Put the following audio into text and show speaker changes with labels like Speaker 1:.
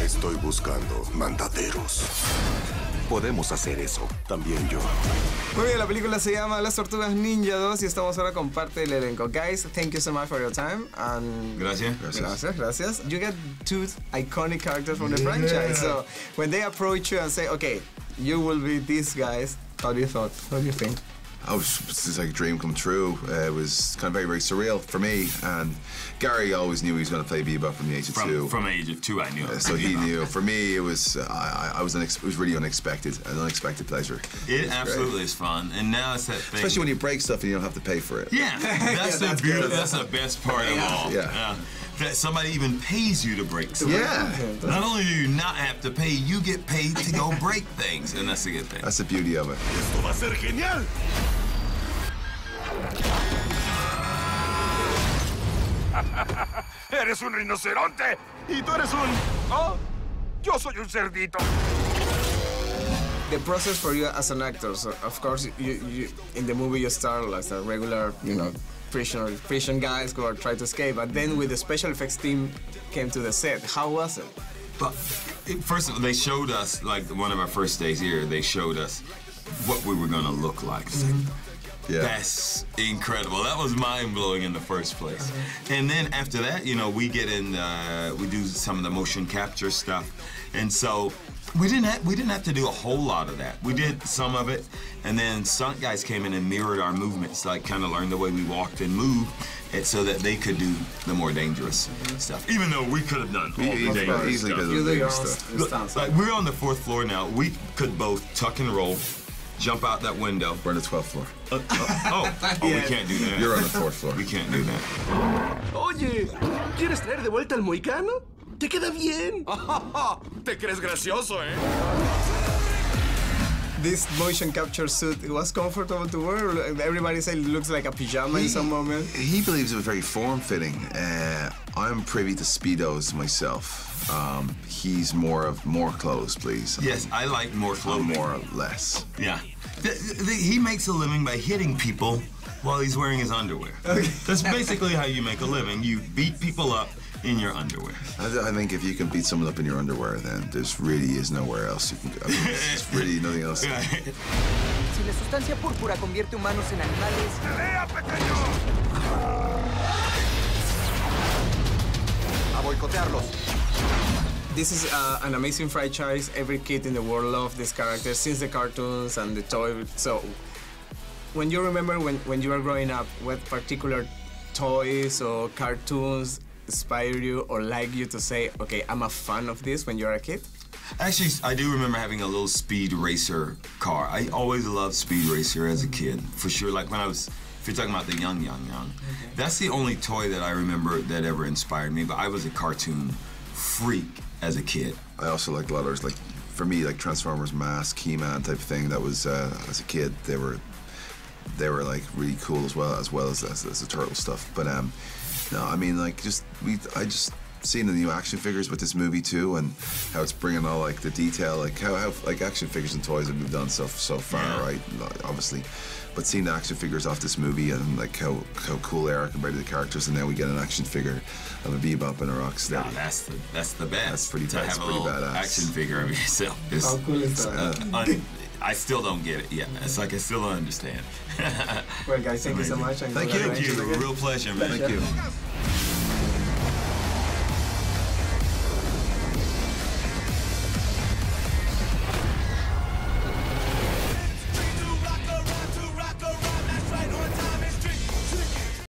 Speaker 1: Estoy buscando mandaderos. Podemos hacer eso, también yo.
Speaker 2: Muy bien, la película se llama Las Tortugas Ninja 2 y estamos ahora con parte del elenco. Guys, thank you so much for your time. And
Speaker 3: Gracias.
Speaker 2: Gracias. You get two iconic characters from the franchise. So when they approach you and say, okay, you will be these guys, how do you think?
Speaker 4: It's like a dream come true. It was kind of very, very surreal for me. And Gary always knew he was going to play Bebop from the age of 2.
Speaker 3: From the age of 2, I knew.
Speaker 4: So he knew. For me, it was it was really unexpected, an unexpected pleasure.
Speaker 3: It absolutely is fun, and now it's that thing.
Speaker 4: Especially when you break stuff and you don't have to pay for it.
Speaker 3: Yeah, that's the beauty. That's the best part of all.
Speaker 4: Yeah.
Speaker 3: That somebody even pays you to break stuff.
Speaker 4: Yeah.
Speaker 3: Not only do you not have to pay, you get paid to go break things, and that's the good thing.
Speaker 4: That's the beauty of it.
Speaker 1: Esto va a ser genial.
Speaker 5: ¡Eres un rinoceronte! ¡Y tú eres un... ¡Oh! ¡Yo soy un cerdito!
Speaker 2: The process for you as an actor, so of course, you in the movie you start as a regular, prison guys who are trying to escape, but then with the special effects team came to the set. How was it?
Speaker 3: But first of all, they showed us, like one of our first days here, they showed us what we were going to look like. It's like, that's incredible. That was mind-blowing in the first place. And then after that, we get in, we do some of the motion capture stuff. And so we didn't have to do a whole lot of that. We did some of it, and then stunt guys came in and mirrored our movements, like kind of learned the way we walked and moved, and so that they could do the more dangerous stuff. Even though we could have done all the dangerous
Speaker 4: easily
Speaker 3: stuff.
Speaker 4: do the stuff.
Speaker 2: Look,
Speaker 3: like we're on the 4th floor now. We could both tuck and roll, jump out that window.
Speaker 4: We're on the 12th floor.
Speaker 3: We can't do that.
Speaker 4: You're on the 4th floor.
Speaker 3: We can't do that.
Speaker 5: Oye, ¿quieres traer de vuelta al mohicano? ¡Te queda bien! ¿Te crees gracioso, eh?
Speaker 2: This motion capture suit, it was comfortable to wear. Everybody said it looks like a pajama in some moment.
Speaker 4: He believes it was very form-fitting. I'm privy to Speedos myself. He's more clothes, please.
Speaker 3: Yes, I like more clothing.
Speaker 4: More or less.
Speaker 3: Yeah. He makes a living by hitting people while he's wearing his underwear. Okay. That's basically how you make a living. You beat people up in your underwear.
Speaker 4: I think if you can beat someone up in your underwear, then there's really is nowhere else you can go. I mean, there's really nothing else.
Speaker 6: Si la sustancia púrpura convierte humanos en animales...
Speaker 5: ¡Pelea, pequeño!
Speaker 6: A boicotearlos.
Speaker 2: This is an amazing franchise. Every kid in the world loves this character since the cartoons and the toy. So, when you remember when you were growing up, what particular toys or cartoons inspire you or like you to say, okay, I'm a fan of this when you're a kid?
Speaker 3: Actually, I do remember having a little Speed Racer car. I always loved Speed Racer as a kid, for sure. Like when I was, if you're talking about the young. That's the only toy that I remember that ever inspired me, but I was a cartoon freak as a kid.
Speaker 4: I also liked a lot of those, like, for me, like Transformers, Mask, He-Man type of thing. That was, as a kid, they were like really cool as well as the turtle stuff. But no, I mean, like, I just seen the new action figures with this movie too, and how it's bringing all like the detail, like how like action figures and toys have moved on so far, right? Obviously, but seeing the action figures off this movie and like how cool they are compared to the characters, and now we get an action figure of a Bebop and a Rocksteady.
Speaker 3: Oh, that's the best.
Speaker 4: That's pretty
Speaker 3: have a little
Speaker 4: badass.
Speaker 3: Action figure of yourself.
Speaker 2: How cool is that?
Speaker 3: I still don't get it yet. It's like I still don't understand.
Speaker 2: Well, guys, thank you so much.
Speaker 3: Thank you. A real pleasure, man.
Speaker 4: Thank you.